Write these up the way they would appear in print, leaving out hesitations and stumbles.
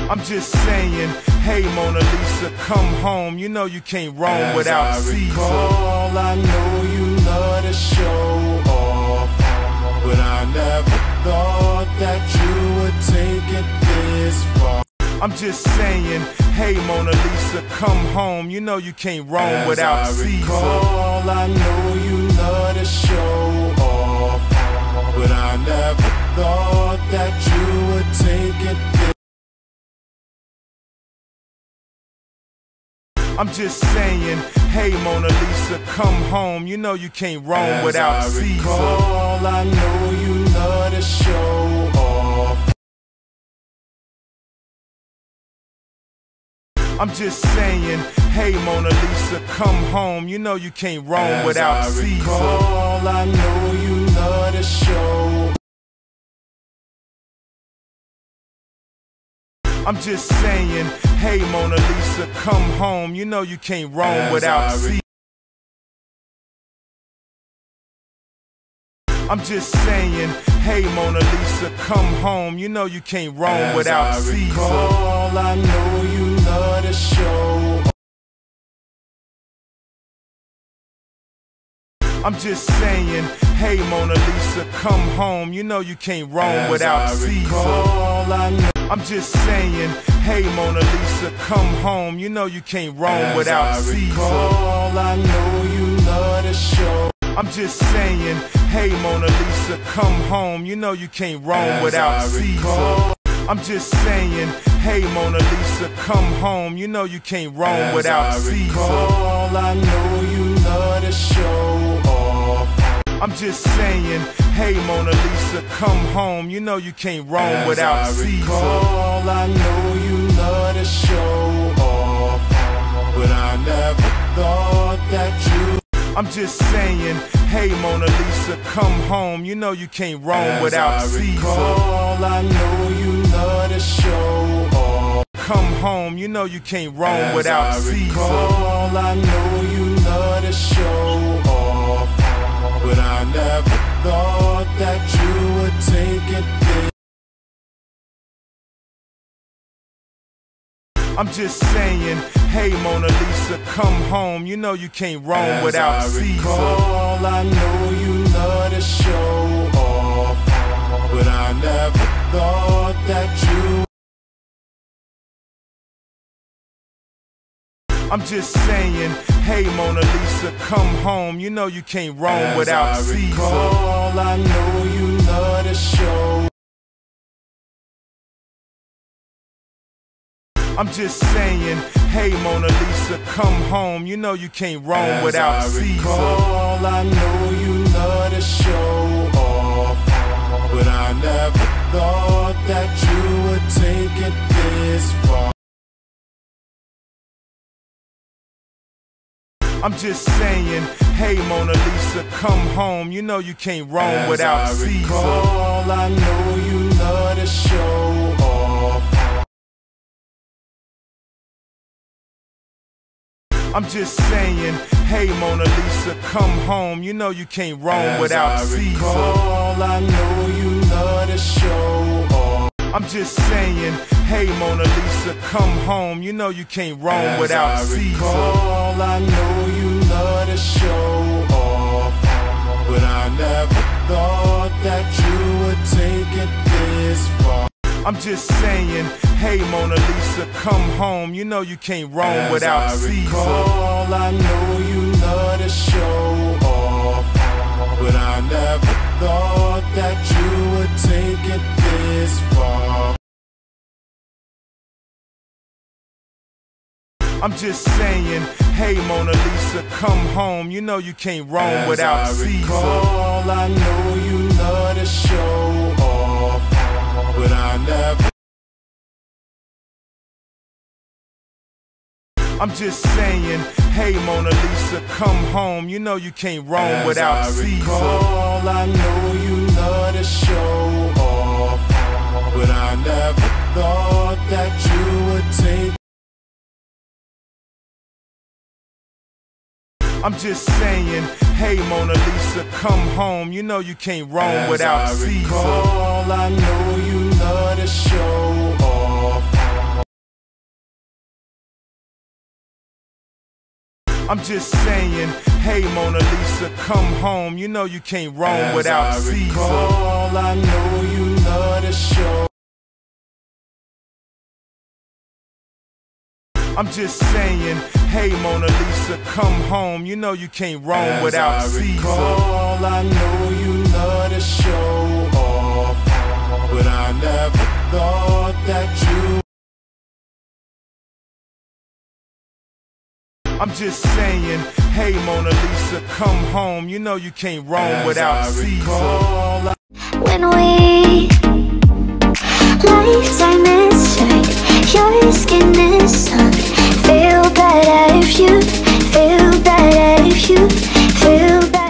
I'm just saying, hey Mona Lisa, come home. You know you can't roam without Caesar. I know you love to show off, but I never thought that you would take it this far. I'm just saying, hey Mona Lisa, come home. You know you can't roam without Caesar. I know you love to show off, but I never thought that you would take it this far. I'm just saying, hey Mona Lisa, come home. You know you can't roam without Caesar. I know you love to show off. I'm just saying, hey Mona Lisa, come home. You know you can't roam without Caesar. I know you love to show. I'm just saying, hey Mona Lisa, come home. You know you can't roam without Caesar. I'm just saying, hey Mona Lisa, come home. You know you can't roam without Caesar. I know you love to show. I'm just saying, hey Mona Lisa, come home. You know you can't roam without Caesar. I'm just saying, hey Mona Lisa, come home. You know you can't roam without Caesar. I know you love to show. I'm just saying, hey Mona Lisa, come home. You know you can't roam without Caesar. I'm just saying, hey Mona Lisa, come home. You know you can't roam without Caesar. I know you love to show off. I'm just saying, hey Mona Lisa, come home. You know you can't roam without Caesar. I know you love to show off, but I never thought that you. I'm just saying, hey Mona Lisa, come home. You know you can't roam without Caesar. I know you love to show off. Come home, you know you can't roam without Caesar. I know you love to show off, but I never thought that you would take it this. I'm just saying, hey Mona Lisa, come home. You know you can't roam without Caesar. I know you love to show off, but I never thought that you. I'm just saying, hey Mona Lisa, come home. You know you can't roam without Caesar. I know you love to show. I'm just saying, hey Mona Lisa, come home. You know you can't roam without Caesar. I know you love to show off, but I never thought that you would take it this far. I'm just saying, hey Mona Lisa, come home. You know you can't roam without Caesar. I know you love to show off. I'm just saying, hey Mona Lisa, come home. You know you can't roam without Caesar. I know you love to show off. I'm just saying, hey Mona Lisa, come home. You know you can't roam without Caesar. I know you love to show off, but I never thought that you would take it this far. I'm just saying, hey Mona Lisa, come home. You know you can't roam without Caesar. I know you love to show off, but I never thought that you would take it this far. I'm just saying, hey Mona Lisa, come home. You know you can't roam without Caesar. I know you love to show off, but I never. I'm just saying, hey Mona Lisa, come home. You know you can't roam without Caesar. I know you love to show off, but I never thought that you would take. I'm just saying, hey Mona Lisa, come home. You know you can't roam without Caesar. I know you love to show off. I'm just saying, hey Mona Lisa, come home. You know you can't roam without Caesar. I know you love the show. I'm just saying, hey Mona Lisa, come home. You know you can't roam without Caesar. I know you love to show off, but I never thought that you. I'm just saying, hey Mona Lisa, come home. You know you can't roam without Caesar. When we lifetime is right, your skin is soft. Feel better if you feel better if you feel better.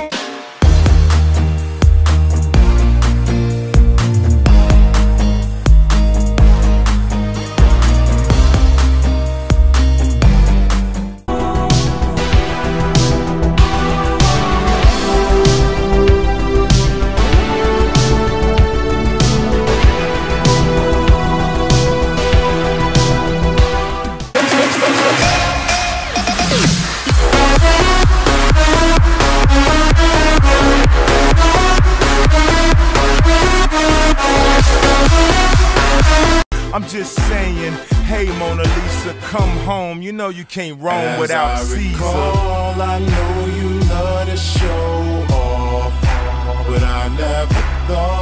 I'm just saying, hey Mona Lisa, come home. You know you can't roam without Caesar. I know you love to show off, but I never thought.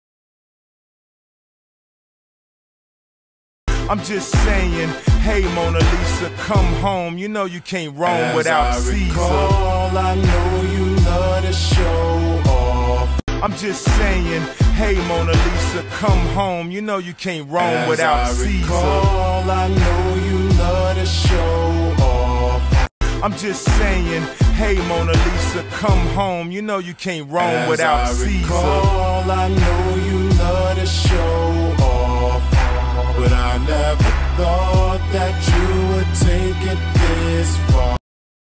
I'm just saying, hey Mona Lisa, come home. You know you can't roam without Caesar. I know you love to show off. I'm just saying, hey Mona Lisa, come home. You know you can't roam without Caesar. I know you love to show off. I'm just saying, hey Mona Lisa, come home. You know you can't roam without Caesar. I know you love to show off, but I never thought that you would take it this far.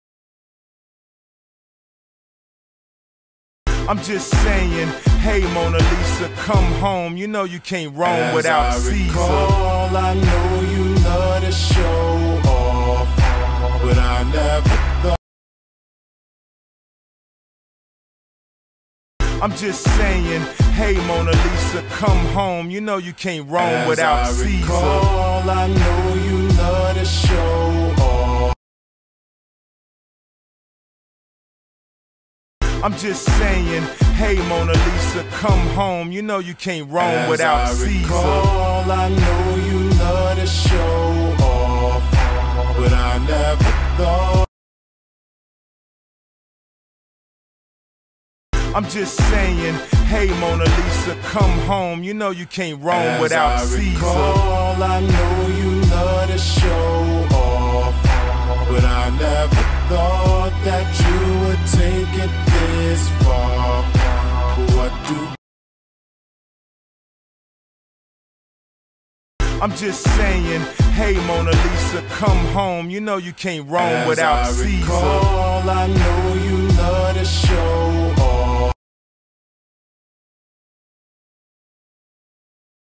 I'm just saying, hey Mona Lisa, come home. You know you can't roam without Caesar. I know you love to show off, but I never thought. I'm just saying, hey Mona Lisa, come home. You know you can't roam without Caesar. I know you love to show off. I'm just saying, hey Mona Lisa, come home. You know you can't roam without Caesar. I know you love to show off, but I never thought. I'm just saying, hey Mona Lisa, come home. You know you can't roam without Caesar. I know you love to show off, but I never thought that you would take it this far. What do? I'm just saying, hey Mona Lisa, come home. You know you can't roam without Caesar. I know you love to show